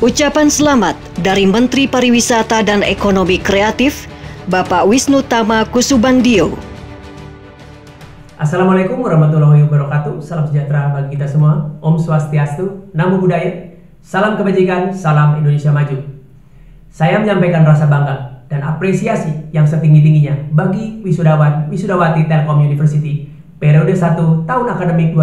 Ucapan selamat dari Menteri Pariwisata dan Ekonomi Kreatif, Bapak Wisnu Tama Kusubandio. Assalamualaikum warahmatullahi wabarakatuh. Salam sejahtera bagi kita semua. Om Swastiastu, Namo Buddhaya, salam kebajikan, salam Indonesia maju. Saya menyampaikan rasa bangga dan apresiasi yang setinggi-tingginya bagi wisudawan wisudawati Telkom University periode 1 tahun akademik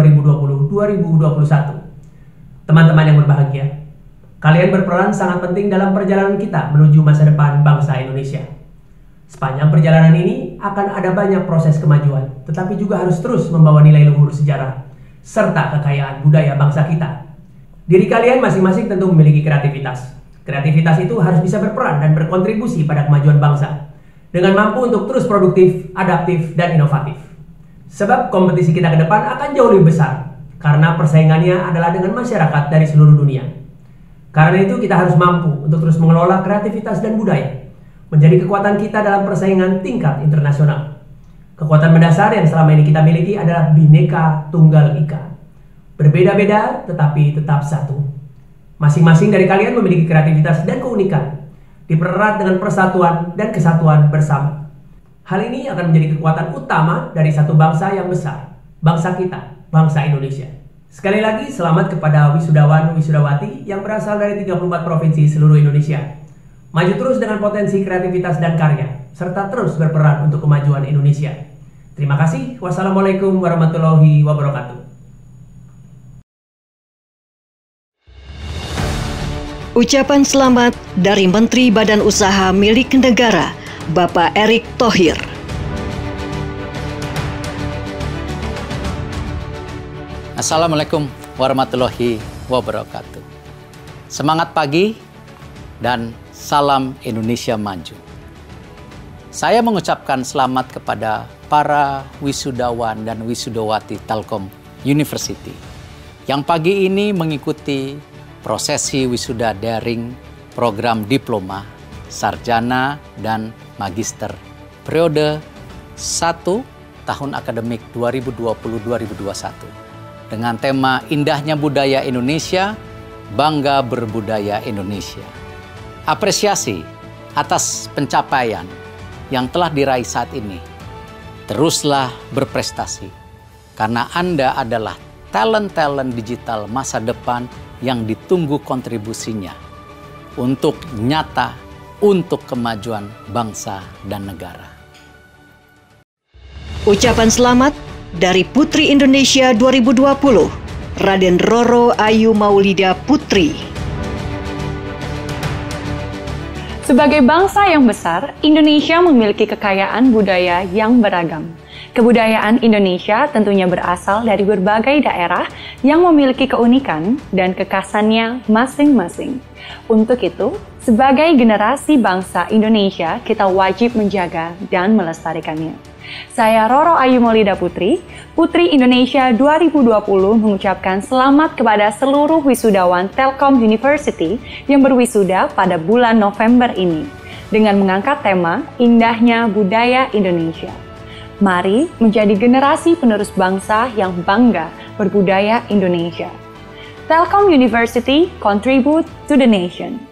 2020-2021. Teman-teman yang berbahagia, kalian berperan sangat penting dalam perjalanan kita menuju masa depan bangsa Indonesia. Sepanjang perjalanan ini akan ada banyak proses kemajuan, tetapi juga harus terus membawa nilai luhur sejarah serta kekayaan budaya bangsa kita. Diri kalian masing-masing tentu memiliki kreativitas. Kreativitas itu harus bisa berperan dan berkontribusi pada kemajuan bangsa dengan mampu untuk terus produktif, adaptif, dan inovatif. Sebab kompetisi kita ke depan akan jauh lebih besar karena persaingannya adalah dengan masyarakat dari seluruh dunia. Karena itu kita harus mampu untuk terus mengelola kreativitas dan budaya menjadi kekuatan kita dalam persaingan tingkat internasional. Kekuatan mendasar yang selama ini kita miliki adalah Bhinneka Tunggal Ika. Berbeda-beda tetapi tetap satu. Masing-masing dari kalian memiliki kreativitas dan keunikan, dipererat dengan persatuan dan kesatuan bersama. Hal ini akan menjadi kekuatan utama dari satu bangsa yang besar, bangsa kita, bangsa Indonesia. Sekali lagi selamat kepada wisudawan wisudawati yang berasal dari 34 provinsi seluruh Indonesia. Maju terus dengan potensi kreativitas dan karya, serta terus berperan untuk kemajuan Indonesia. Terima kasih. Wassalamualaikum warahmatullahi wabarakatuh. Ucapan selamat dari Menteri Badan Usaha Milik Negara, Bapak Erick Thohir. Assalamualaikum warahmatullahi wabarakatuh. Semangat pagi dan salam Indonesia maju. Saya mengucapkan selamat kepada para wisudawan dan wisudawati Telkom University yang pagi ini mengikuti prosesi wisuda daring program diploma, sarjana, dan magister periode 1 tahun akademik 2020-2021 dengan tema Indahnya Budaya Indonesia, Bangga Berbudaya Indonesia. Apresiasi atas pencapaian yang telah diraih saat ini. Teruslah berprestasi karena Anda adalah talent-talent digital masa depan yang ditunggu kontribusinya untuk nyata untuk kemajuan bangsa dan negara. Ucapan selamat dari Putri Indonesia 2020, Raden Roro Ayu Maulida Putri. Sebagai bangsa yang besar, Indonesia memiliki kekayaan budaya yang beragam. Kebudayaan Indonesia tentunya berasal dari berbagai daerah yang memiliki keunikan dan kekhasannya masing-masing. Untuk itu, sebagai generasi bangsa Indonesia, kita wajib menjaga dan melestarikannya. Saya Roro Ayu Maulida Putri, Putri Indonesia 2020 mengucapkan selamat kepada seluruh wisudawan Telkom University yang berwisuda pada bulan November ini dengan mengangkat tema Indahnya Budaya Indonesia. Mari menjadi generasi penerus bangsa yang bangga berbudaya Indonesia. Telkom University contribute to the nation.